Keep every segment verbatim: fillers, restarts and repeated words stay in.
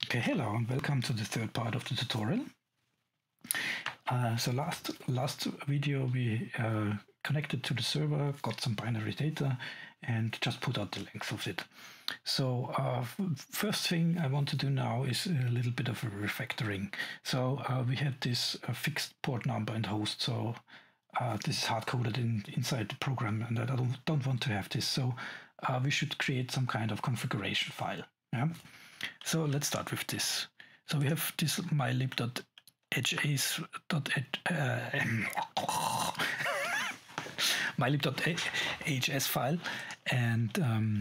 Okay, hello and welcome to the third part of the tutorial. Uh, so last last video we uh, connected to the server, got some binary data and just put out the length of it. So uh, first thing I want to do now is a little bit of a refactoring. So uh, we had this uh, fixed port number and host, so uh, this is hard-coded in, inside the program and I don't, don't want to have this. So uh, we should create some kind of configuration file. Yeah. So let's start with this. So we have this mylib.hs uh, mylib.hs file, and um,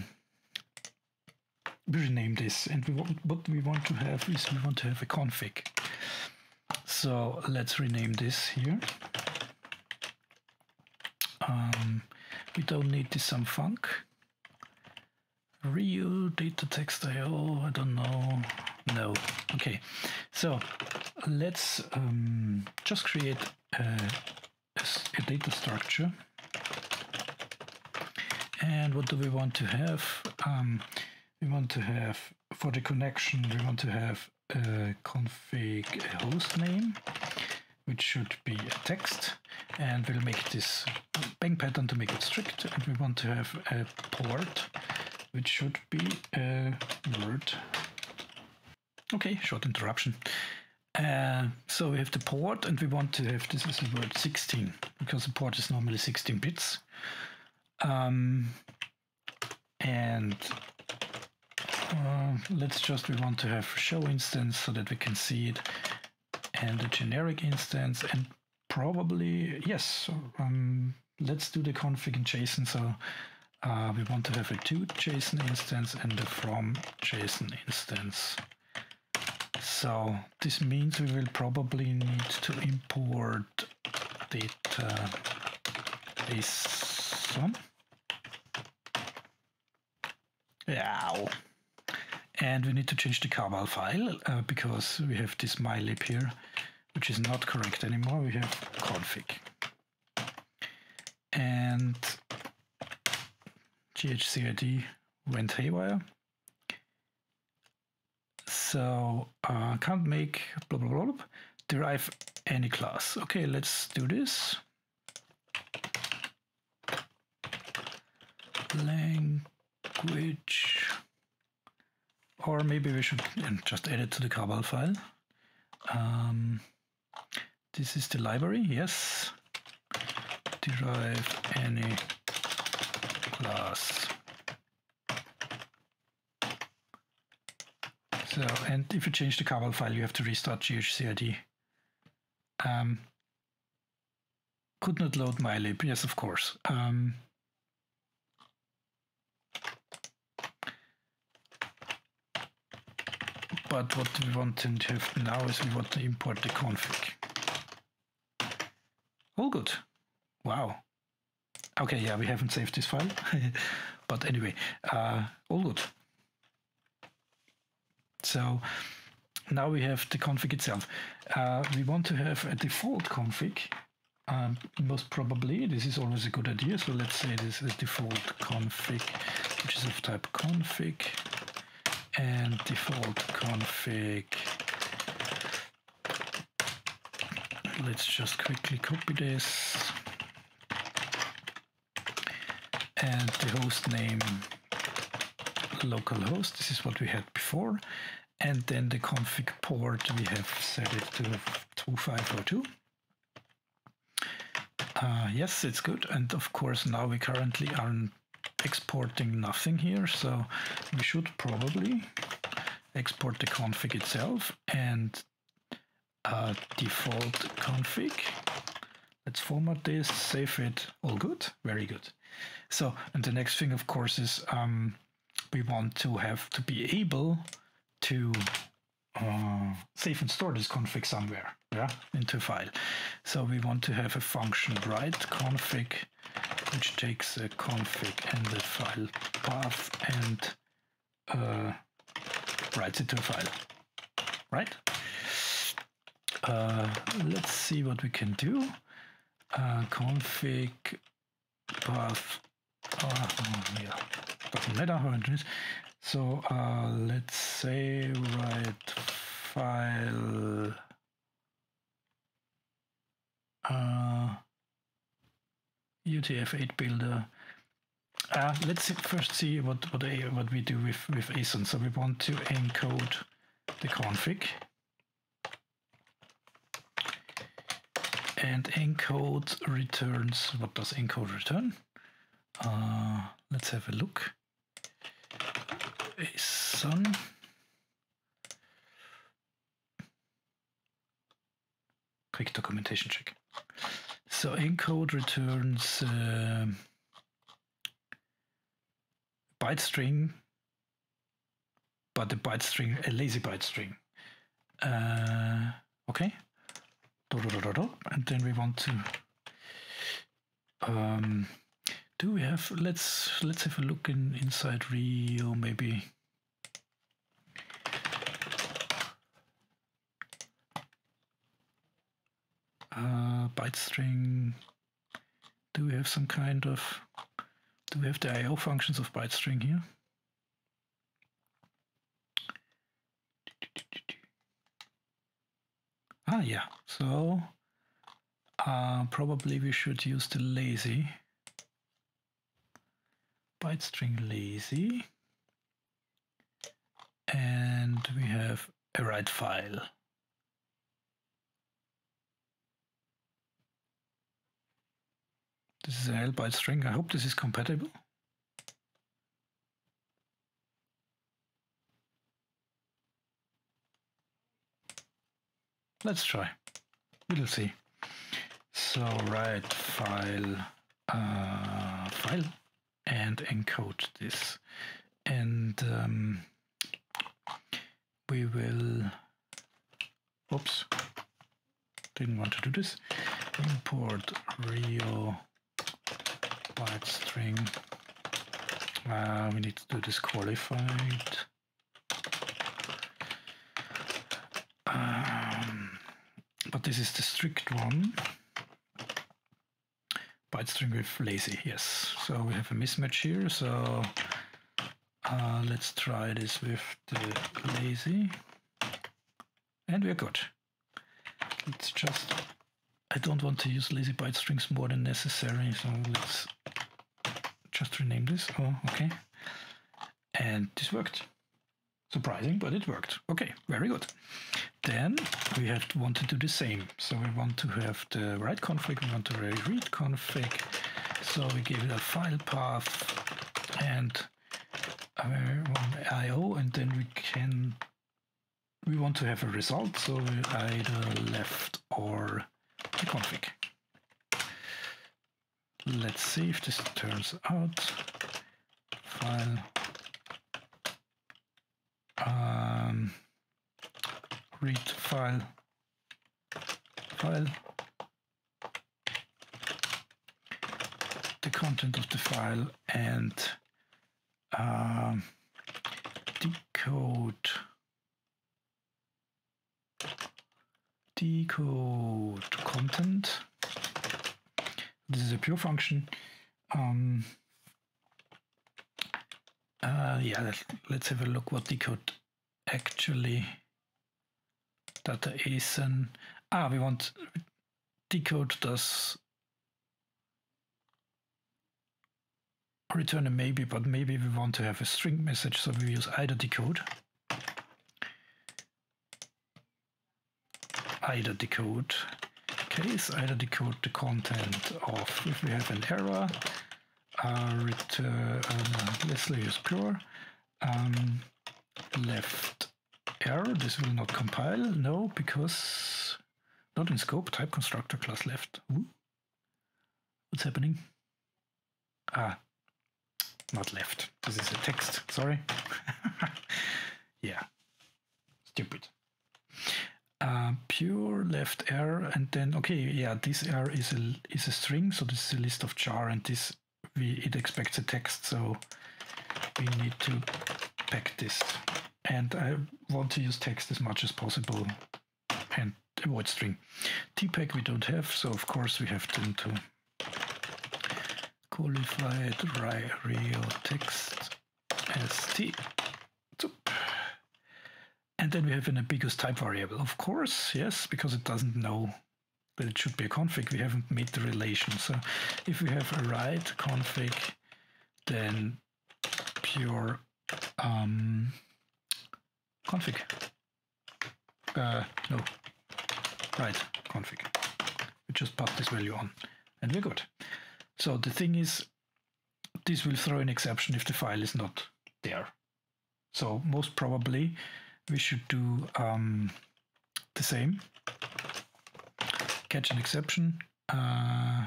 we rename this. And we want, what we want to have is we want to have a config. So let's rename this here. Um, we don't need this some func. Real data text I O, I don't know. No. Okay. So let's um, just create a, a, a data structure. And what do we want to have? Um, we want to have, for the connection, we want to have a config a host name, which should be a text. And we'll make this bang pattern to make it strict. And we want to have a port, which should be a word. Okay, short interruption. Uh, so we have the port, and we want to have this as a word sixteen, because the port is normally sixteen bits. Um, and uh, let's just, we want to have show instance so that we can see it, and a generic instance, and probably, yes, so, um, let's do the config in JSON. So Uh, we want to have a to JSON instance and a from JSON instance. So this means we will probably need to import data JSON. Yeah. And we need to change the cabal file uh, because we have this mylib here, which is not correct anymore. We have config. And G H C I D went haywire. So uh, can't make blah, blah, blah, blah, derive any class. Okay, let's do this. Language. Or maybe we should just add it to the cabal file. Um, this is the library, yes. Derive any class. So, and if you change the cabal file, you have to restart G H C I D. Um, could not load mylib. Yes, of course. Um, but what we want to have now is we want to import the config. All good. Wow. Okay, yeah, we haven't saved this file, but anyway, uh, all good. So now we have the config itself. Uh, we want to have a default config. Um, most probably, this is always a good idea. So let's say this is default config, which is of type config, and default config. Let's just quickly copy this. And the host name localhost, this is what we had before. And then the config port, we have set it to two five zero two. Uh, yes, it's good. And of course, now we currently aren't exporting nothing here. So we should probably export the config itself and uh, default config. Let's format this, save it, all good, very good. So, and the next thing, of course, is um, we want to have to be able to uh, save and store this config somewhere, yeah, into a file. So we want to have a function write config, which takes a config and the file path and uh, writes it to a file, right? Uh, let's see what we can do. Uh, config path, uh, yeah, doesn't matter how it is. So uh, let's say write file uh, U T F eight builder. Uh, let's see, first see what what, a, what we do with with A S O N. So we want to encode the config and encode returns. What does encode return? Uh, let's have a look. A S O N. Quick documentation check. So encode returns uh, byte string, but the byte string, a lazy byte string. Uh, okay. And then we want to um, do we have let's let's have a look in inside Rio maybe. Uh, byte string. Do we have some kind of do we have the I O functions of byte string here? Ah, yeah. So uh, probably we should use the lazy byte string lazy, and we have a write file. This is a L byte string. I hope this is compatible. Let's try. We'll see. So write file, uh, file, and encode this, and um, we will. Oops, didn't want to do this. Import Rio byte string. Uh, we need to do this qualified. Um, but this is the strict one. Byte string with lazy, yes. So we have a mismatch here. So uh, let's try this with the lazy, and we're good. Let's just. I don't want to use lazy byte strings more than necessary, so let's just rename this. Oh, okay. And this worked. Surprising, but it worked. Okay, very good. Then we have to want to do the same. So we want to have the write config, we want to read config. So we give it a file path and one I O, and then we can we want to have a result. So we either left or the config. Let's see if this turns out. File. Um, read file. File. The content of the file and um, decode. Decode content. This is a pure function. Um, uh, yeah, let's, let's have a look what decode actually. Data A S O N. Ah, we want decode does return a maybe, but maybe we want to have a string message, so we use either decode. Either decode case, either decode the content of, if we have an error, uh, return, uh, let's use pure, um, left error, this will not compile, no, because not in scope, type constructor class left. Ooh. What's happening? Ah, not left, this is a text, sorry. Yeah, stupid. Uh, pure left error, and then okay, yeah, this error is a is a string, so this is a list of jar, and this we it expects a text, so we need to pack this, and I want to use text as much as possible and avoid string. Tpack we don't have, so of course we have then to qualified Rio text and then we have an ambiguous type variable. Of course, yes, because it doesn't know that it should be a config. We haven't made the relation. So if we have a write config, then pure um, config. Uh, no, write config. We just put this value on, and we're good. So the thing is, this will throw an exception if the file is not there. So most probably we should do um, the same. Catch an exception. Uh,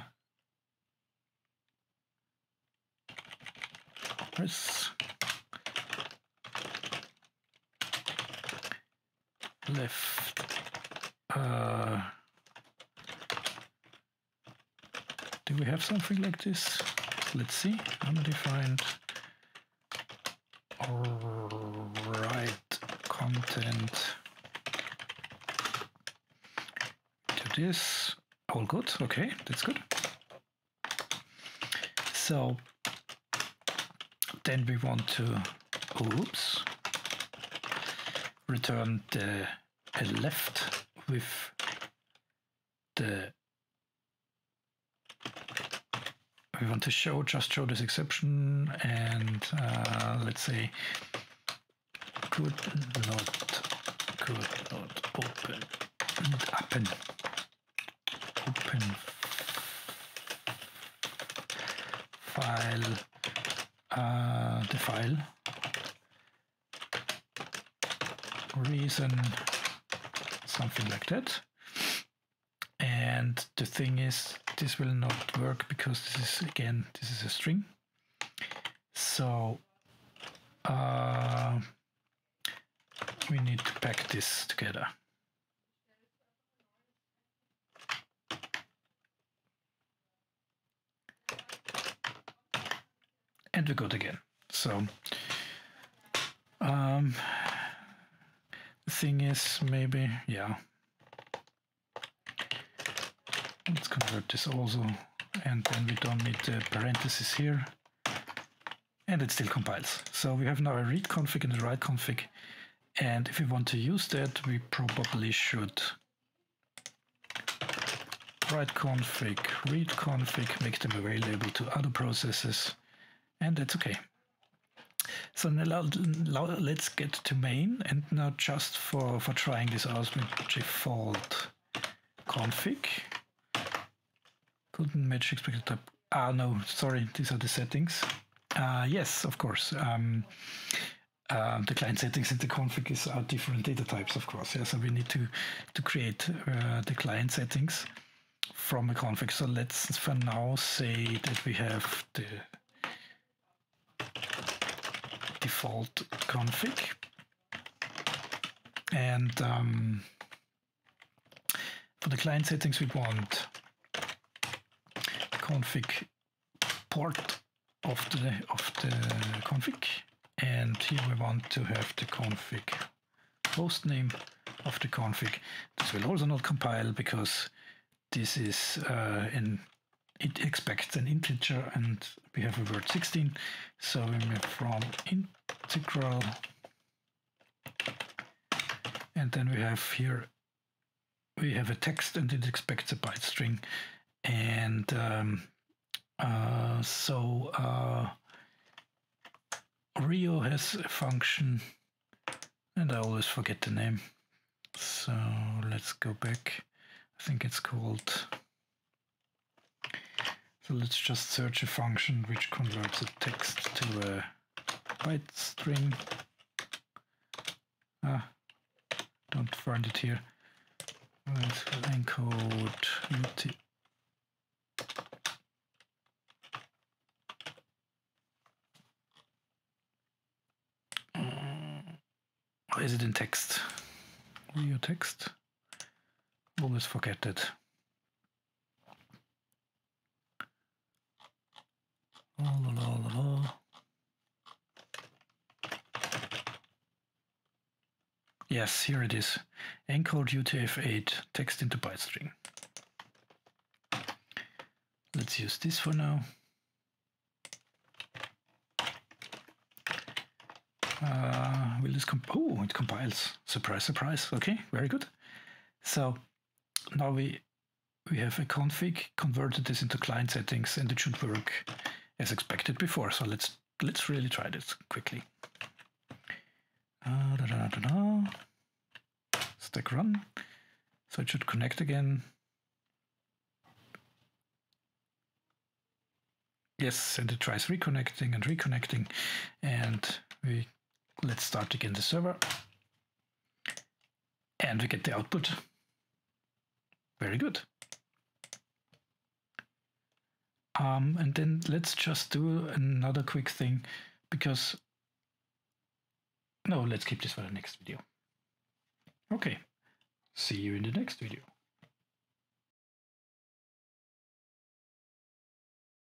press left. Uh, do we have something like this? Let's see. Undefined or write content to this. All good. Okay, that's good. So then we want to, oops, return the a left with the, we want to show, just show this exception, and uh, let's say could not, could not open, open, open file, uh, the file, reason, something like that. And the thing is, this will not work because this is, again, this is a string. So uh, we need to pack this together. And we got again. So um, the thing is, maybe, yeah. Let's convert this also, and then we don't need the parentheses here, and it still compiles. So we have now a read config and a write config, and if we want to use that, we probably should write config, read config, make them available to other processes, and that's okay. So now let's get to main, and now just for, for trying this out with default config. Couldn't match expected type. Ah, no, sorry, these are the settings. Uh, yes, of course. Um, uh, the client settings and the config is, are different data types, of course. Yeah, so we need to, to create uh, the client settings from a config. So let's for now say that we have the default config. And um, for the client settings, we want config port of the of the config, and here we want to have the config host name of the config. This will also not compile because this is uh, an it expects an integer, and we have a word sixteen, so we move from integral, and then we have here we have a text, and it expects a byte string. And um, uh, so uh, Rio has a function, and I always forget the name. So let's go back. I think it's called. So let's just search a function which converts a text to a byte string. Ah, don't find it here. Let's encode ut. Or is it in text? Rio text? Always forget it. La, la, la, la. Yes, here it is. Encode U T F eight text into byte string. Let's use this for now. Uh, we'll will this comp oh, it compiles. Surprise, surprise. Okay, very good. So now we we have a config, converted this into client settings, and it should work as expected before. So let's let's really try this quickly. Uh, da, da, da, da. Stack run. So it should connect again. Yes, and it tries reconnecting and reconnecting, and we let's start again the server, and we get the output. Very good. Um, and then let's just do another quick thing, because no, let's keep this for the next video. Okay, see you in the next video.